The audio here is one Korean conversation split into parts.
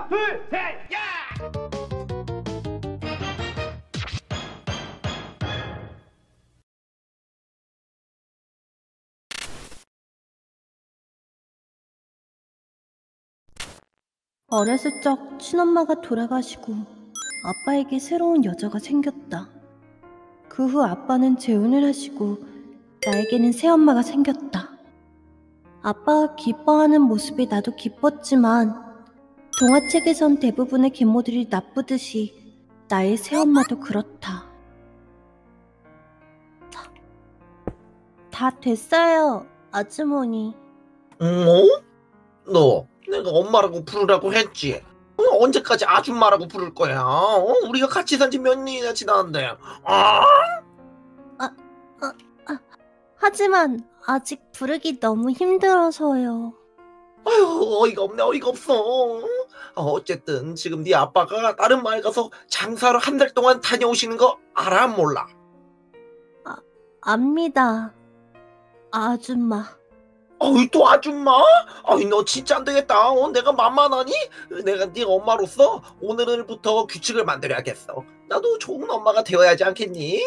하나, 둘, 셋, 야! 어렸을 적 친엄마가 돌아가시고 아빠에게 새로운 여자가 생겼다. 그 후 아빠는 재혼을 하시고 나에게는 새엄마가 생겼다. 아빠가 기뻐하는 모습에 나도 기뻤지만 동화책에선 대부분의 계모들이 나쁘듯이 나의 새엄마도 그렇다. 다 됐어요, 아주머니. 너 내가 엄마라고 부르라고 했지? 언제까지 아줌마라고 부를 거야? 우리가 같이 산지 몇 년이나 지났는데. 하지만 아직 부르기 너무 힘들어서요. 아유, 어이가 없네, 어이가 없어. 어쨌든 지금 네 아빠가 다른 마을 가서 장사로 한 달 동안 다녀오시는 거 알아, 몰라? 압니다, 아줌마. 어이, 또 아줌마? 어이, 너 진짜 안 되겠다. 내가 만만하니? 내가 네 엄마로서 오늘부터 규칙을 만들어야겠어. 나도 좋은 엄마가 되어야 하지 않겠니?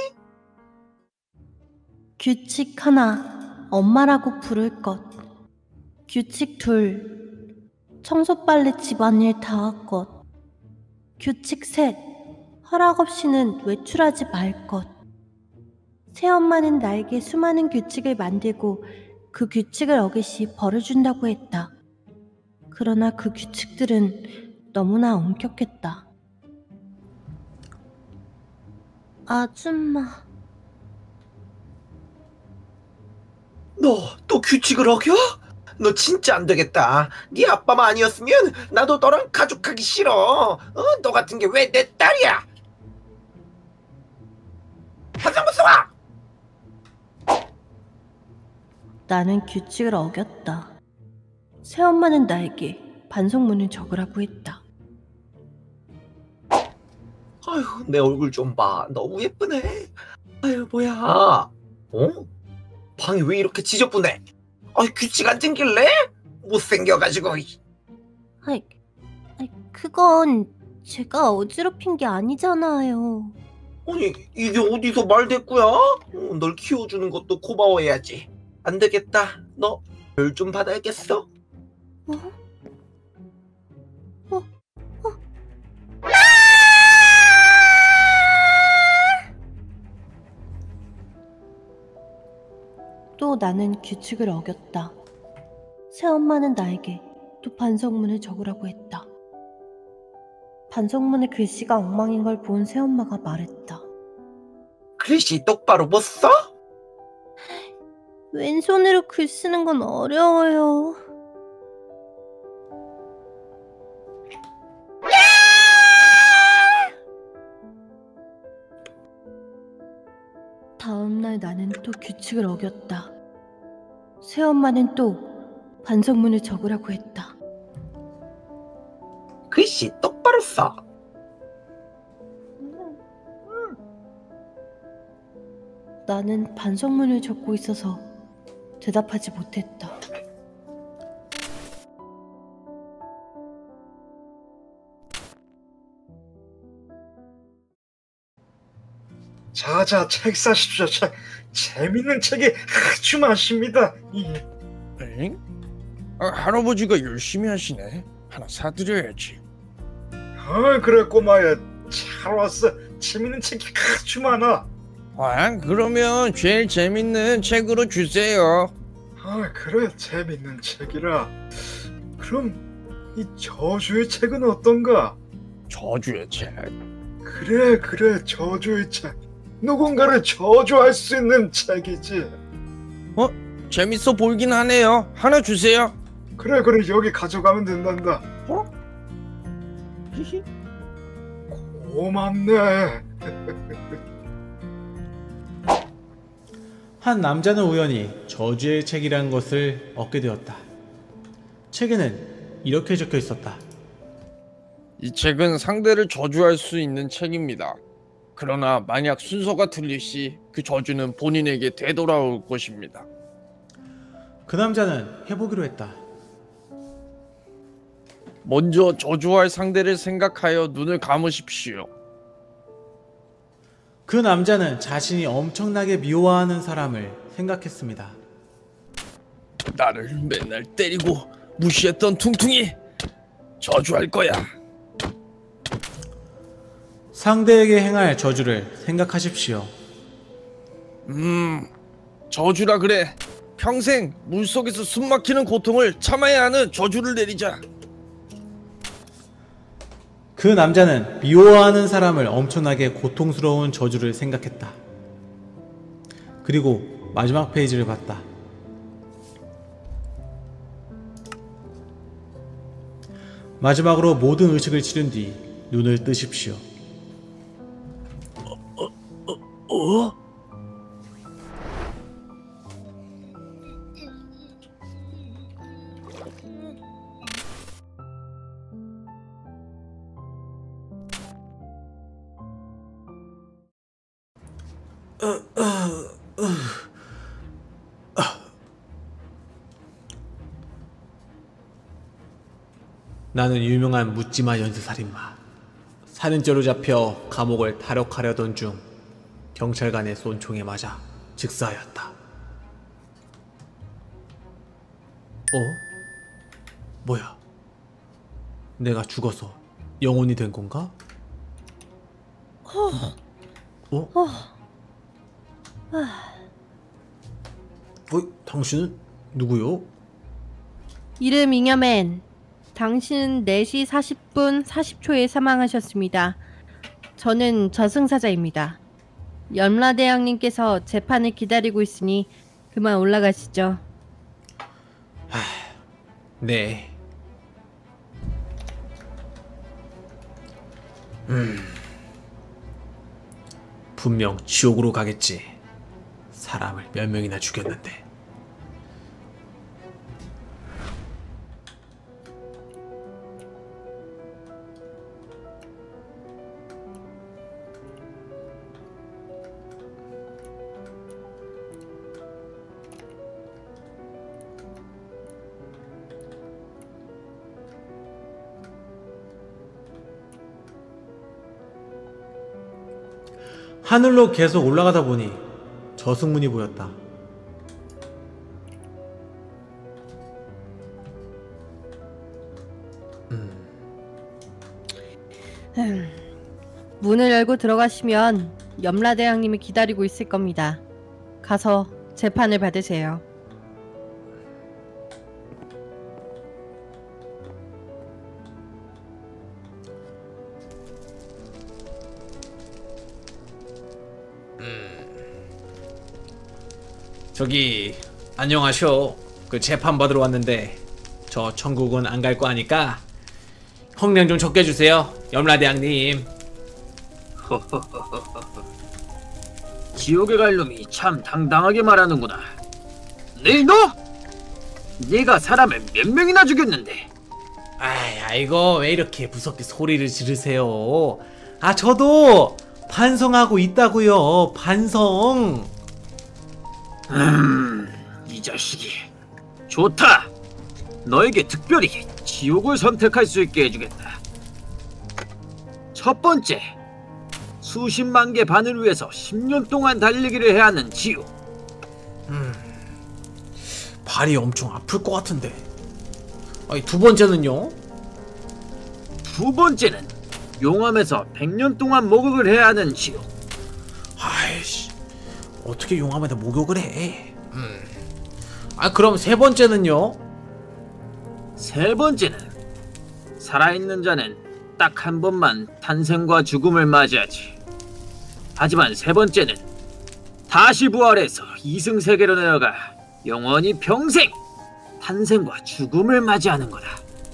규칙 하나, 엄마라고 부를 것. 규칙 둘, 청소 빨래 집안일 다 할 것. 규칙 셋, 허락 없이는 외출하지 말 것. 새엄마는 나에게 수많은 규칙을 만들고 그 규칙을 어기시 벌을 준다고 했다. 그러나 그 규칙들은 너무나 엄격했다. 아줌마. 너 또 규칙을 어겨? 너 진짜 안 되겠다. 네 아빠만 아니었으면 나도 너랑 가족하기 싫어. 너 같은 게 왜 내 딸이야? 한상무 쏘아! 나는 규칙을 어겼다. 새엄마는 나에게 반성문을 적으라고 했다. 아휴, 내 얼굴 좀 봐. 너무 예쁘네. 아유, 뭐야. 방이 왜 이렇게 지저분해? 규칙 안 챙길래? 못생겨가지고. 아이, 그건 제가 어지럽힌 게 아니잖아요. 아니, 이게 어디서 말대꾸야? 널 키워주는 것도 고마워해야지. 안 되겠다. 너 별 좀 받아야겠어. 또 나는 규칙을 어겼다. 새엄마는 나에게 또 반성문을 적으라고 했다. 반성문의 글씨가 엉망인 걸 본 새엄마가 말했다. 글씨 똑바로 못 써? 왼손으로 글 쓰는 건 어려워요. 다음날 나는 또 규칙을 어겼다. 새엄마는 또 반성문을 적으라고 했다. 글씨 똑바로 써. 나는 반성문을 적고 있어서 대답하지 못했다. 자자, 책 사십시오. 책. 재밌는 책이 아주 많습니다. 엥? 할아버지가 열심히 하시네. 하나 사드려야지. 그래 꼬마야, 잘 왔어. 재밌는 책이 아주 많아. 그러면 제일 재밌는 책으로 주세요. 그래, 재밌는 책이라. 그럼 이 저주의 책은 어떤가? 저주의 책? 그래, 저주의 책. 누군가를 저주할 수 있는 책이지. 재밌어 보이긴 하네요. 하나 주세요. 그래, 여기 가져가면 된단다. 히히. 고맙네. 한 남자는 우연히 저주의 책이라는 것을 얻게 되었다. 책에는 이렇게 적혀 있었다. 이 책은 상대를 저주할 수 있는 책입니다. 그러나 만약 순서가 틀릴 시 그 저주는 본인에게 되돌아올 것입니다. 그 남자는 해보기로 했다. 먼저 저주할 상대를 생각하여 눈을 감으십시오. 그 남자는 자신이 엄청나게 미워하는 사람을 생각했습니다. 나를 맨날 때리고 무시했던 퉁퉁이 저주할 거야. 상대에게 행할 저주를 생각하십시오. 저주라 그래. 평생 물속에서 숨막히는 고통을 참아야 하는 저주를 내리자. 그 남자는 미워하는 사람을 엄청나게 고통스러운 저주를 생각했다. 그리고 마지막 페이지를 봤다. 마지막으로 모든 의식을 치른 뒤 눈을 뜨십시오. 나는 유명한 묻지마 연쇄살인마. 살인죄로 잡혀 감옥을 탈옥하려던 중 경찰관의 쏜 총에 맞아 즉사하였다. 뭐야? 내가 죽어서 영혼이 된 건가? 당신은 누구요? 이름 잉여맨. 당신은 4시 40분 40초에 사망하셨습니다. 저는 저승사자입니다. 염라대왕님께서 재판을 기다리고 있으니 그만 올라가시죠. 네. 분명 지옥으로 가겠지. 사람을 몇 명이나 죽였는데. 하늘로 계속 올라가다 보니 저승문이 보였다. 문을 열고 들어가시면 염라대왕님이 기다리고 있을 겁니다. 가서 재판을 받으세요. 저기 안녕하쇼. 그 재판 받으러 왔는데 저 천국은 안 갈 거 아니까 형량 좀 적게 주세요, 염라대왕님. 지옥에 갈 놈이 참 당당하게 말하는구나. 네 놈! 네가 사람을 몇 명이나 죽였는데. 아이고 왜 이렇게 무섭게 소리를 지르세요. 저도 반성하고 있다고요. 반성. 이 자식이. 좋다. 너에게 특별히 지옥을 선택할 수 있게 해주겠다. 첫 번째, 수십만 개 바늘 위에서 10년 동안 달리기를 해야 하는 지옥. 발이 엄청 아플 것 같은데. 두 번째는요? 두 번째는 용암에서 100년 동안 목욕을 해야 하는 지옥. 아이씨, 어떻게 용암에다 목욕을 해? 그럼 세 번째는요? 세 번째는 살아있는 자는 딱 한 번만 탄생과 죽음을 맞이하지. 하지만 세 번째는 다시 부활해서 이승세계로 내려가 영원히 평생 탄생과 죽음을 맞이하는 거다.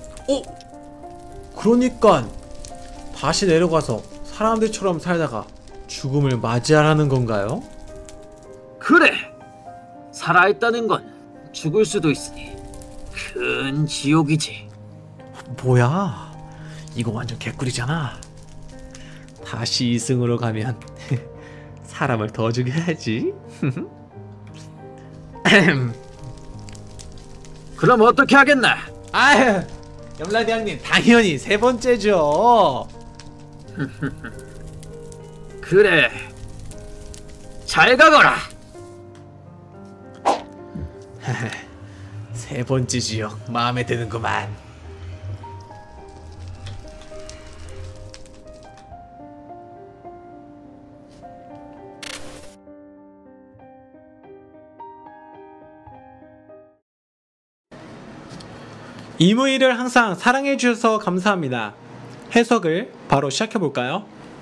그러니까 다시 내려가서 사람들처럼 살다가 죽음을 맞이하라는 건가요? 그래. 살아있다는 건 죽을 수도 있으니 큰 지옥이지. 뭐야, 이거 완전 개꿀이잖아. 다시 이승으로 가면 사람을 더 죽여야지. 그럼 어떻게 하겠나? 염라대왕님 당연히 세 번째죠. 그래. 잘 가거라. 세 번째 지역 마음에 드는구만. 이무이를 항상 사랑해주셔서 감사합니다. 해석을 바로 시작해볼까요?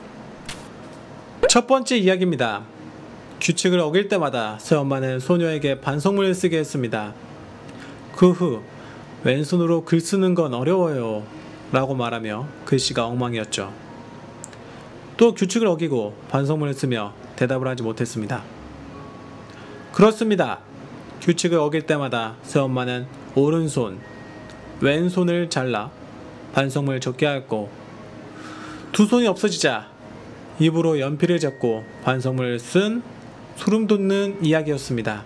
첫 번째 이야기입니다. 규칙을 어길 때마다 새엄마는 소녀에게 반성문을 쓰게 했습니다. 그 후 왼손으로 글 쓰는 건 어려워요 라고 말하며 글씨가 엉망이었죠. 또 규칙을 어기고 반성문을 쓰며 대답을 하지 못했습니다. 그렇습니다. 규칙을 어길 때마다 새엄마는 오른손, 왼손을 잘라 반성문을 적게 하였고 두 손이 없어지자 입으로 연필을 잡고 반성문을 쓴 소름 돋는 이야기였습니다.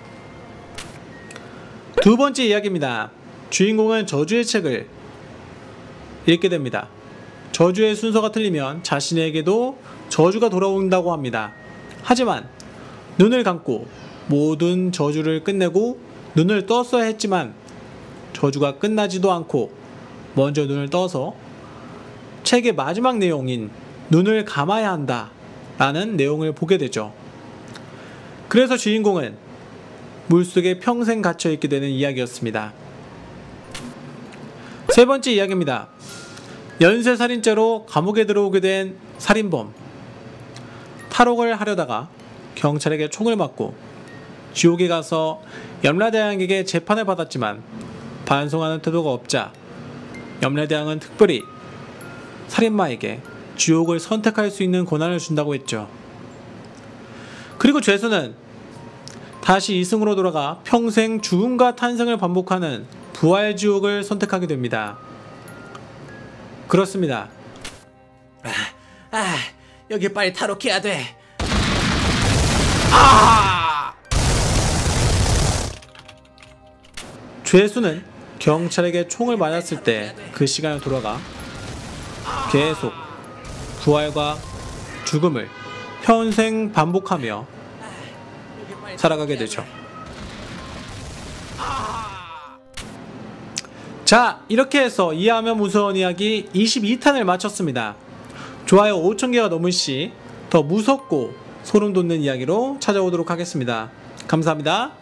두 번째 이야기입니다. 주인공은 저주의 책을 읽게 됩니다. 저주의 순서가 틀리면 자신에게도 저주가 돌아온다고 합니다. 하지만 눈을 감고 모든 저주를 끝내고 눈을 떴어야 했지만 저주가 끝나지도 않고 먼저 눈을 떠서 책의 마지막 내용인 눈을 감아야 한다 라는 내용을 보게 되죠. 그래서 주인공은 물속에 평생 갇혀있게 되는 이야기였습니다. 세 번째 이야기입니다. 연쇄살인죄로 감옥에 들어오게 된 살인범. 탈옥을 하려다가 경찰에게 총을 맞고 지옥에 가서 염라대왕에게 재판을 받았지만 반성하는 태도가 없자 염라대왕은 특별히 살인마에게 지옥을 선택할 수 있는 권한을 준다고 했죠. 그리고 죄수는 다시 이승으로 돌아가 평생 죽음과 탄생을 반복하는 부활지옥을 선택하게 됩니다. 그렇습니다. 여기 빨리 탈옥해야 돼. 죄수는 경찰에게 총을 맞았을 때 그 시간을 돌아가 계속 부활과 죽음을 평생 반복하며 살아가게 되죠. 자, 이렇게 해서 이해하면 무서운 이야기 22탄을 마쳤습니다. 좋아요 5,000개가 넘은 시 더 무섭고 소름 돋는 이야기로 찾아오도록 하겠습니다. 감사합니다.